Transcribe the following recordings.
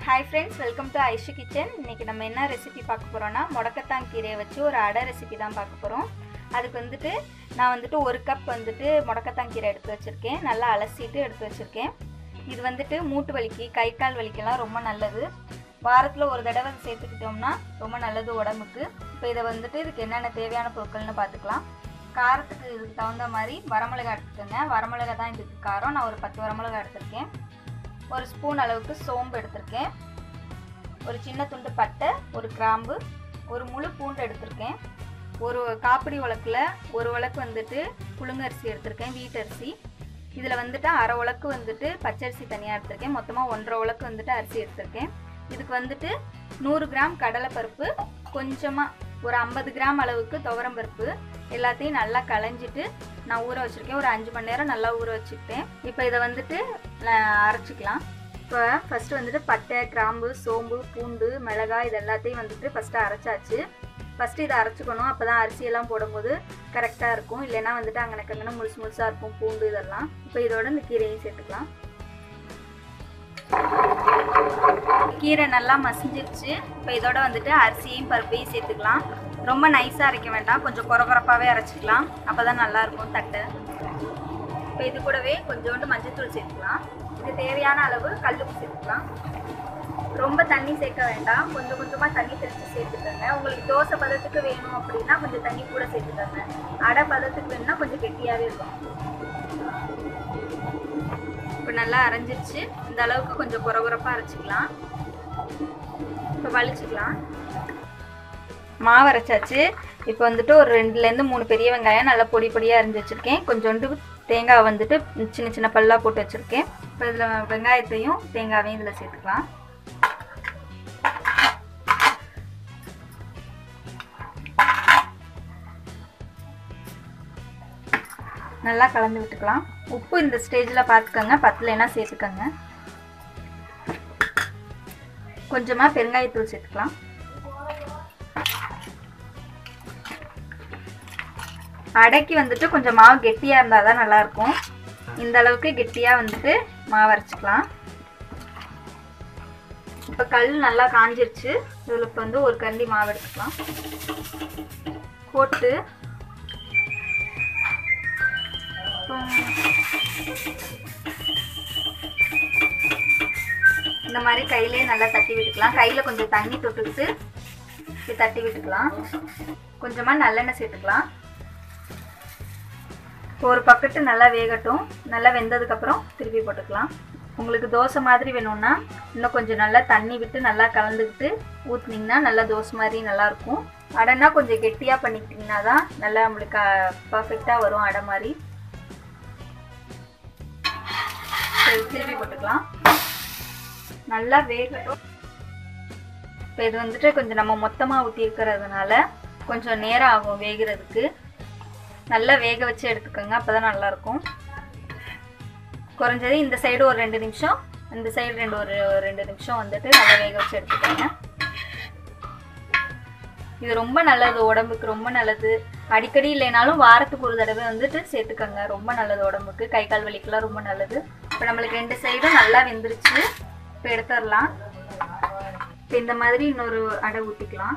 Hi friends, welcome to Aisha Kitchen. இன்னைக்கு நம்ம என்ன ரெசிபி பார்க்க போறோம்னா முடக்கத்தான் கீரையை வச்சு ஒரு அடை ரெசிபி தான் பார்க்க போறோம். அதுக்கு நான் 1 கப் முடக்கத்தான் கீரை எடுத்து வச்சிருக்கேன். நல்லா அலசிட்டு எடுத்து வச்சிருக்கேன். இது மூட்டு வலிக்கு, கை கால் வலிக்கெல்லாம் ரொம்ப நல்லது. வாரத்துல ஒரு தடவை சேர்த்துக்கிட்டோம்னா ரொம்ப நல்லது உடம்புக்கு. இப்போ இத இதுக்கு என்னென்ன தேவையான பொருட்கள்னு பார்த்துக்கலாம். காரத்துக்கு இதுக்கு தகுந்த மாதிரி வரமிளகாய் எடுத்துக்கோங்க. வரமிளகாய் தான் இதுக்கு காரம். நான் ஒரு 10 வரமிளகாய் எடுத்துருக்கேன். ஒரு ஸ்பூன் அளவுக்கு சோம்பு எடுத்துருக்கேன். ஒரு சின்ன துண்டு பட்டை, ஒரு கிராம்பு, ஒரு முழு பூண்டு எடுத்துருக்கேன். ஒரு காப்பிடி உலக்கில் ஒரு உலக்கு புழுங்கரிசி எடுத்துருக்கேன், வீட்டரிசி. இதில் அரை உலக்கு பச்சரிசி தனியாக எடுத்துருக்கேன். மொத்தமாக 1.5 உலக்கு அரிசி எடுத்துருக்கேன். இதுக்கு 100 கிராம் கடலைப்பருப்பு, கொஞ்சமாக ஒரு 50 கிராம் அளவுக்கு துவரம்பருப்பு எல்லாத்தையும் நல்லா களைஞ்சிட்டு நான் ஊற வச்சுருக்கேன். ஒரு 5 மணி நேரம் நல்லா ஊற வச்சுக்கிட்டேன். இப்போ இதை அரைச்சிக்கலாம். இப்போ ஃபஸ்ட்டு பட்டை, கிராம்பு, சோம்பு, பூண்டு, மிளகாய் இது எல்லாத்தையும் ஃபஸ்ட்டு அரைச்சாச்சு. ஃபஸ்ட்டு இதை அரைச்சிக்கணும். அப்போ தான் அரிசியெல்லாம் போடும்போது கரெக்டாக இருக்கும். இல்லைன்னா அங்கனக்கங்கன முழுசாக இருக்கும் பூண்டு இதெல்லாம். இப்போ இதோட இந்த கீரையும் சேர்த்துக்கலாம். கீரை நல்லா மசிஞ்சிருச்சு. இப்போ இதோட அரிசியையும் பருப்பையும் சேர்த்துக்கலாம். ரொம்ப நைஸாக அரைக்க வேண்டாம், கொஞ்சம் குறகுறப்பாகவே அரைச்சிக்கலாம். அப்போ தான் நல்லாயிருக்கும் தட்டை. இப்போ இது கூடவே கொஞ்சோண்டு மஞ்சள்தூள் சேர்த்துக்கலாம். இது தேவையான அளவு கல்லுப்பு சேர்த்துக்கலாம். ரொம்ப தண்ணி சேர்க்க வேண்டாம், கொஞ்சம் கொஞ்சமாக தண்ணி தெளித்து சேர்த்துக்கோங்க. உங்களுக்கு தோசை பதத்துக்கு வேணும் அப்படின்னா கொஞ்சம் தண்ணி கூட சேர்த்துக்கோங்க. அடை பதத்துக்கு வேணும்னா கொஞ்சம் கெட்டியாகவே இருக்கும். இப்போ நல்லா அரைஞ்சிருச்சு. இந்த அளவுக்கு கொஞ்சம் குறகுறப்பாக அரைச்சிக்கலாம். இப்போ வலிச்சுக்கலாம். மாவு அரைச்சாச்சு. இப்போ ஒரு 2லேருந்து 3 பெரிய வெங்காயம் நல்லா பொடி பொடியாக அரிஞ்சு வச்சுருக்கேன். கொஞ்சோண்டு தேங்காய் சின்ன சின்ன பல்லாக போட்டு வச்சுருக்கேன். இப்போ இதில் வெங்காயத்தையும் தேங்காயையும் இதில் சேர்த்துக்கலாம். நல்லா கலந்து விட்டுக்கலாம். உப்பு இந்த ஸ்டேஜில் பார்த்துக்கோங்க, பத்தலைன்னா சேர்த்துக்கோங்க. கொஞ்சமாக பெருங்காயத்தூள் சேர்த்துக்கலாம். அடைக்கு கொஞ்சம் மாவு கெட்டியாக இருந்தால் தான் நல்லாயிருக்கும். இந்த அளவுக்கு கெட்டியாக மாவு அரைச்சிக்கலாம். இப்போ கல் நல்லா காஞ்சிருச்சு. இதில் இப்போ ஒரு கரண்டி மாவு எடுத்துக்கலாம். போட்டு இந்த மாதிரி கையிலே நல்லா தட்டி விட்டுக்கலாம். கையில் கொஞ்சம் தண்ணி தொட்டுக்கிட்டு தட்டி விட்டுக்கலாம். கொஞ்சமாக நல்லெண்ணெய் சேர்த்துக்கலாம். ஒரு பக்கெட்டு நல்லா வேகட்டும். நல்லா வெந்ததுக்கப்புறம் திருப்பி போட்டுக்கலாம். உங்களுக்கு தோசை மாதிரி வேணும்னா இன்னும் கொஞ்சம் நல்லா தண்ணி விட்டு நல்லா கலந்துக்கிட்டு ஊற்றுனீங்கன்னா நல்லா தோசை மாதிரி நல்லாயிருக்கும். அடைனா கொஞ்சம் கெட்டியாக பண்ணிக்கிட்டிங்கன்னா தான் நல்லா நம்மளுக்கு பர்ஃபெக்டாக வரும் அடை மாதிரி. திருப்பி போட்டுக்கலாம். நல்லா வேகட்டும். இப்போ இது கொஞ்சம் நம்ம மொத்தமாக ஊற்றி இருக்கிறதுனால கொஞ்சம் நேரம் ஆகும் வேகிறதுக்கு. நல்லா வேக வச்சு எடுத்துக்கோங்க, அப்போ தான் நல்லாயிருக்கும். குறைஞ்சது இந்த சைடு ஒரு 2 நிமிஷம், இந்த சைடு ஒரு 2 நிமிஷம் நல்லா வேக வச்சு எடுத்துக்கோங்க. இது ரொம்ப நல்லது, உடம்புக்கு ரொம்ப நல்லது. அடிக்கடி இல்லைனாலும் வாரத்துக்கு ஒரு தடவை சேர்த்துக்கோங்க. ரொம்ப நல்லது உடம்புக்கு, கை கால் வலிக்கெல்லாம் ரொம்ப நல்லது. இப்போ நம்மளுக்கு 2 சைடும் நல்லா வெந்துருச்சு. இப்போ எடுத்துடலாம். இப்போ இந்த மாதிரி இன்னொரு அடை ஊற்றிக்கலாம்.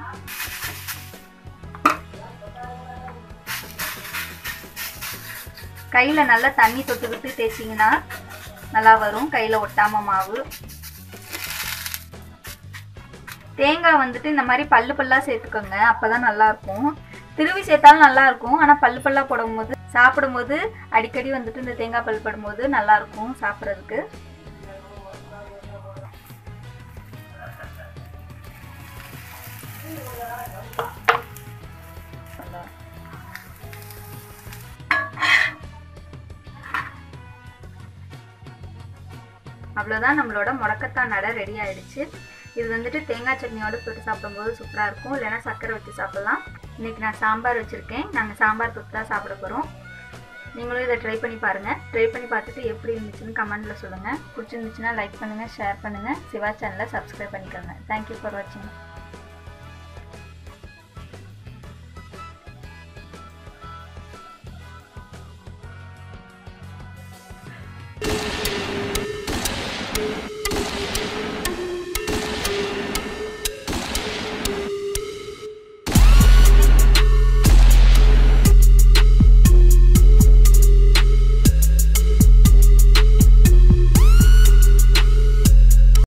கையில் நல்லா தண்ணி தொட்டுக்கிட்டு தேய்ச்சிங்கன்னா நல்லா வரும், கையில் ஒட்டாமல் மாவு. தேங்காய் இந்த மாதிரி பல்லு பல்லாக சேர்த்துக்கோங்க, அப்போ தான் நல்லாயிருக்கும். திருவி சேர்த்தாலும் நல்லாயிருக்கும். ஆனால் பல்லு பல்லாக போடும்போது சாப்பிடும்போது அடிக்கடி இந்த தேங்காய் பல் படும்போது நல்லாயிருக்கும் சாப்பிட்றதுக்கு. அவ்வளோதான், நம்மளோட முடக்கத்தான் அடை ரெடி ஆகிடுச்சு. இது தேங்காய் சட்னியோடு போட்டு சாப்பிடும்போது சூப்பராக இருக்கும். இல்லைனா சர்க்கரை வச்சு சாப்பிட்லாம். இன்றைக்கி நான் சாம்பார் வச்சுருக்கேன். நாங்கள் சாம்பார் தொட்டு தான் சாப்பிட போகிறோம். நீங்களும் இதை ட்ரை பண்ணி பாருங்கள். ட்ரை பண்ணி பார்த்துட்டு எப்படி இருந்துச்சுன்னு கமெண்ட்டில் சொல்லுங்கள். பிடிச்சிருந்துச்சுன்னா லைக் பண்ணுங்கள், ஷேர் பண்ணுங்கள். சிவா சேனலை சப்ஸ்கிரைப் பண்ணிக்கோங்க. தேங்க்யூ ஃபார் வாட்சிங்.